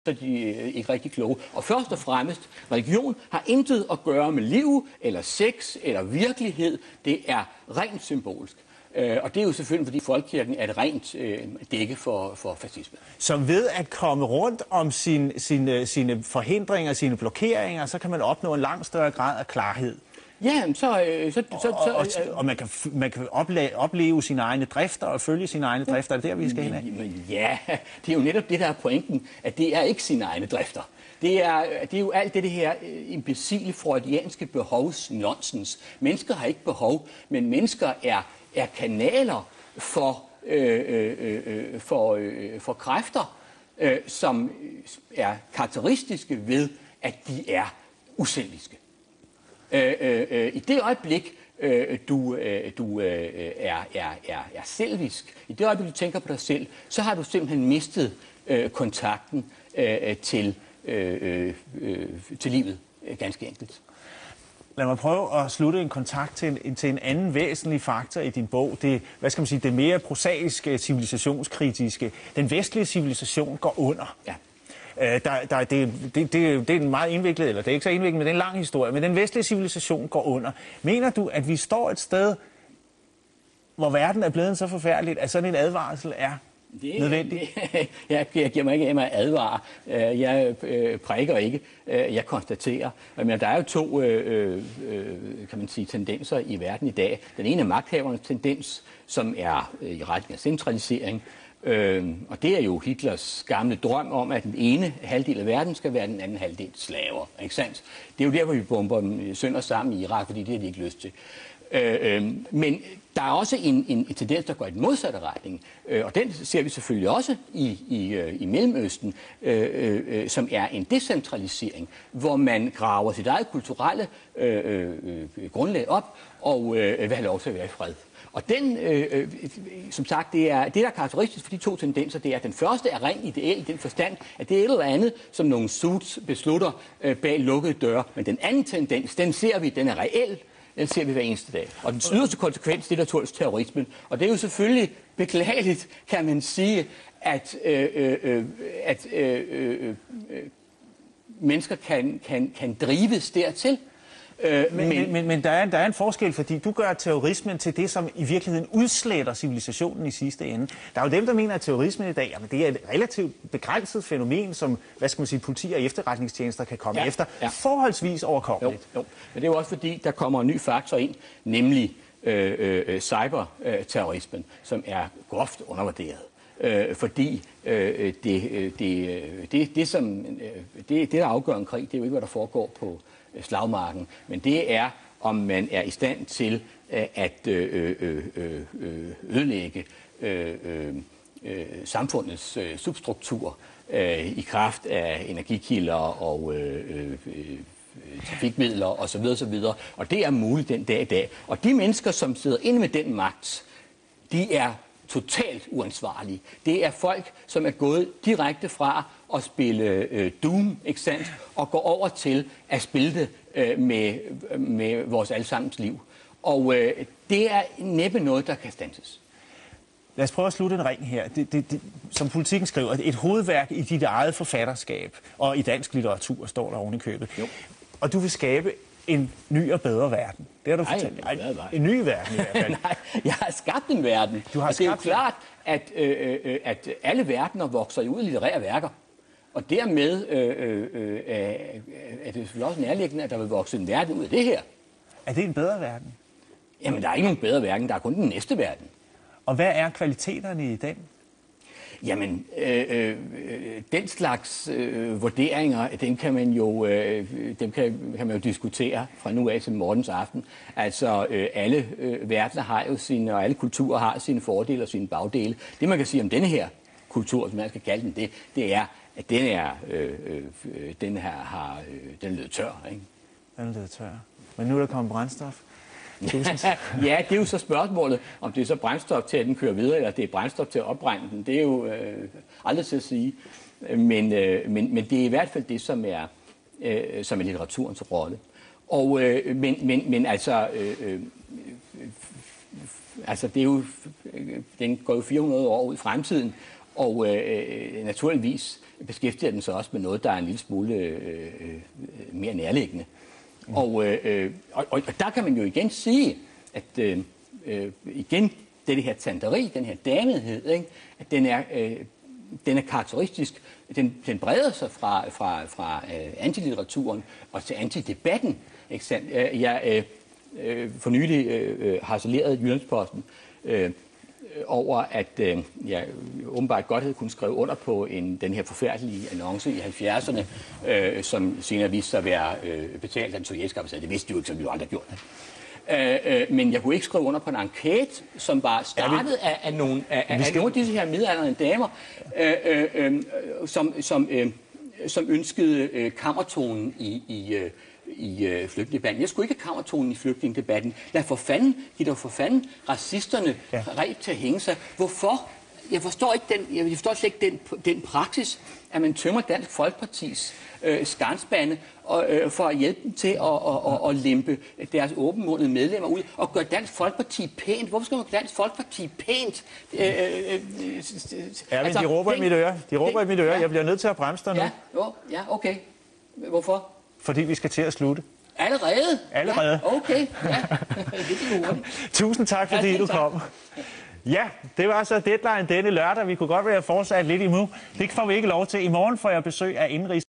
så de ikke rigtig kloge. Og først og fremmest, religion har intet at gøre med liv, eller sex, eller virkelighed. Det er rent symbolsk. Og det er jo selvfølgelig, fordi folkekirken er et rent dække for fascisme. Så ved at komme rundt om sine forhindringer, sine blokeringer, så kan man opnå en langt større grad af klarhed. Ja, og man kan opleve sine egne drifter og følge sine egne drifter. Er det der, vi skal hen af? Ja, det er jo netop det, der er pointen, at det er ikke sine egne drifter. Det er jo alt det her imbecile freudianske behovsnonsens. Mennesker har ikke behov, men mennesker er kanaler for kræfter, som er karakteristiske ved, at de er uselviske. I det øjeblik, du er selvisk, i det øjeblik, du tænker på dig selv, så har du simpelthen mistet kontakten til livet, ganske enkelt. Lad mig prøve at slutte en kontakt til en anden væsentlig faktor i din bog. Det, hvad skal man sige, det mere prosaiske, civilisationskritiske. Den vestlige civilisation går under. Ja. Det er en meget indviklet, eller det er ikke så indviklet, men det er en lang historie. Men den vestlige civilisation går under. Mener du, at vi står et sted, hvor verden er blevet så forfærdeligt, at sådan en advarsel er nødvendig? Jeg giver mig ikke af med at advare. Jeg prædiker ikke. Jeg konstaterer. Men der er jo to kan man sige, tendenser i verden i dag. Den ene er magthavernes tendens, som er i retning af centralisering. Og det er jo Hitlers gamle drøm om, at den ene halvdel af verden skal være den anden halvdel slaver. Ikke sandt? Det er jo der, hvor vi bomber dem sønder sammen i Irak, fordi det har de ikke lyst til. Men der er også en tendens, der går i den modsatte retning, og den ser vi selvfølgelig også i Mellemøsten, som er en decentralisering, hvor man graver sit eget kulturelle grundlag op og vil have lov til at være i fred. Og den, som sagt, det der er karakteristisk for de to tendenser, det er, at den første er rent ideel i den forstand, at det er et eller andet, som nogle suits beslutter bag lukkede døre. Men den anden tendens, den ser vi, den er reel, den ser vi hver eneste dag. Og den yderste konsekvens, det er terrorismen. Og det er jo selvfølgelig beklageligt, kan man sige, at mennesker kan drives dertil. Men der er en forskel, fordi du gør terrorismen til det, som i virkeligheden udsletter civilisationen i sidste ende. Der er jo dem, der mener, at terrorismen i dag, jamen, det er et relativt begrænset fænomen, som, hvad skal man sige, politi og efterretningstjenester kan komme efter. Forholdsvis overkommeligt. Jo. Men det er jo også fordi, der kommer en ny faktor ind, nemlig cyberterrorismen, som er groft undervurderet. Fordi det, der afgør en krig, det er jo ikke, hvad der foregår på slagmarken, men det er, om man er i stand til at ødelægge samfundets substruktur i kraft af energikilder og trafikmidler osv. Og det er muligt den dag i dag. Og de mennesker, som sidder inde med den magt, de er totalt uansvarlige. Det er folk, som er gået direkte fra at spille Doom, ikke sandt, og går over til at spille det med vores allesammens liv. Og det er næppe noget, der kan standses. Lad os prøve at slutte en ring her. Som Politikken skriver, et hovedværk i dit eget forfatterskab, og i dansk litteratur står der oven i købet. Jo. Og du vil skabe en ny og bedre verden. Det har du fortalt. En ny verden i hvert fald. Nej, jeg har skabt en verden. Du har og det er jo klart, at alle verdener vokser ud i litterære værker. Og dermed er det selvfølgelig også nærliggende, at der vil vokse en verden ud af det her. Er det en bedre verden? Jamen, der er ikke nogen bedre verden. Der er kun den næste verden. Og hvad er kvaliteterne i den? Jamen, den slags vurderinger, dem kan man jo diskutere fra nu af til morgens aften. Altså, alle verdener har jo sine, og alle kulturer har sine fordele og sine bagdele. Det, man kan sige om denne her kultur, som man skal kalde den, det er, at den er løbet tør, ikke? Den er løbet tør. Men nu er der kommet brændstof. Ja, det er jo så spørgsmålet, om det er så brændstof til, at den kører videre, eller det er brændstof til at opbrænde den. Det er jo aldrig til at sige. Men det er i hvert fald det, som er litteraturens rolle. Og, men altså det er jo, den går jo 400 år ud i fremtiden, Og naturligvis beskæftiger den sig også med noget, der er en lille smule mere nærliggende. Og der kan man jo igen sige, at igen, det her tanteri, den her damighed, ikke? At den er karakteristisk. Den breder sig fra antilitteraturen og til antidebatten. Ikke sandt? Jeg for nylig harcelerede Jyllandsposten over, at jeg åbenbart godt havde kunnet skrive under på den her forfærdelige annonce i 70'erne, som senere viste sig at være betalt af den sovjetiske ambassade. Det vidste de jo ikke, som vi jo aldrig gjort. Men jeg kunne ikke skrive under på en enquete, som var startet af nogle af disse her midaldrende damer, som ønskede kammertonen i flygtningedebatten. Jeg skulle ikke have kammertonen i flygtningedebatten. Lad for fanden, giv dog for fanden racisterne ret til at hænge sig. Hvorfor? Jeg forstår slet ikke den praksis, at man tømmer Dansk Folkepartis skarnspande for at hjælpe dem til at lempe deres åbenmundede medlemmer ud og gøre Dansk Folkeparti pænt. Hvorfor skal man gøre Dansk Folkeparti pænt? De råber i mit øre. De råber i mit øre. Jeg bliver nødt til at bremse dig nu. Ja, okay. Hvorfor? Fordi vi skal til at slutte. Allerede? Allerede. Ja, okay. Ja. Det er hurtigt. Tusind tak, fordi du kom. Ja, det var så Deadline denne lørdag. Vi kunne godt være fortsat lidt imod. Det får vi ikke lov til. I morgen får jeg besøg af indrigs